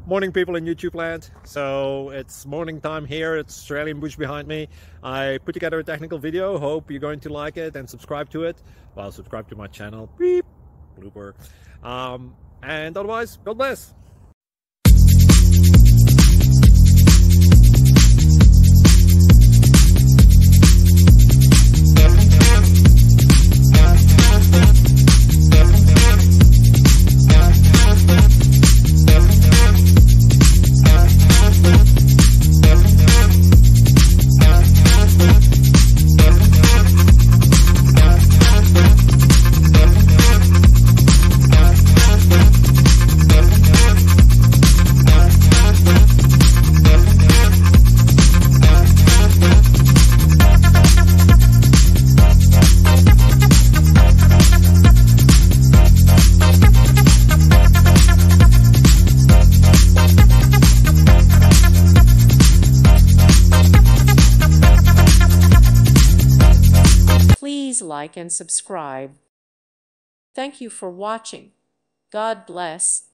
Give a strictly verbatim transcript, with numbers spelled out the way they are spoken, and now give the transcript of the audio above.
Morning, people in YouTube land. So it's morning time here. It's Australian bush behind me. I put together a technical video. Hope you're going to like it and subscribe to it. Well, subscribe to my channel. Beep. Blooper. Um, and otherwise, God bless. Please like and subscribe. Thank you for watching. God bless.